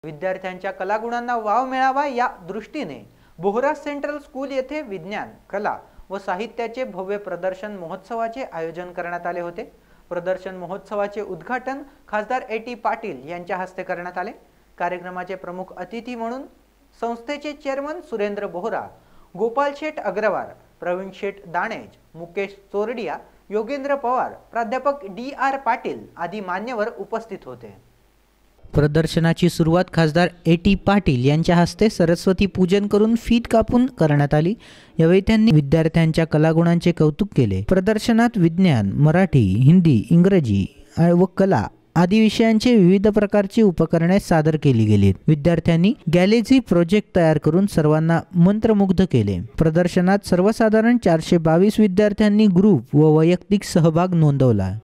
विद्यार्थ्यांच्या कलागुणांना वाव मिळावा या दृष्टीने बोहरा सेंट्रल स्कूल येथे विज्ञान, कला व साहित्याचे भव्य प्रदर्शन महोत्सवाचे आयोजन करण्यात आले होते। प्रदर्शन महोत्सवाचे उद्घाटन खासदार ए.टी. पाटील यांच्या हस्ते करण्यात आले। कार्यक्रमाचे प्रमुख अतिथी म्हणून संस्थेचे चेअरमन सुरेंद्र बोहरा, गोपाल शेठ अग्रवाल, प्रवीण शेठ दाणेज, मुकेश चोरडिया, योगेंद्र पवार, प्राध्यापक डी.आर. पाटील आदी मान्यवर उपस्थित होते। प्रदर्शनाची सुरुवात खासदार ए.टी. पाटील यांच्या हस्ते सरस्वती पूजन करून फीत कापून करण्यात आली। यावेळी त्यांनी विद्यार्थ्यांच्या कलागुणांचे कौतुक केले। प्रदर्शनात विज्ञान, मराठी, हिंदी, इंग्रजी व कला आदी विषयांचे विविध प्रकारची उपकरणे सादर केली गेली। विद्यार्थ्यांनी गॅलेक्सी प्रोजेक्ट तयार करून सर्वांना मंत्रमुग्ध केले। प्रदर्शनात सर्वसाधारण 422 विद्यार्थ्यांनी ग्रुप व वैयक्तिक सहभाग नोंदवला।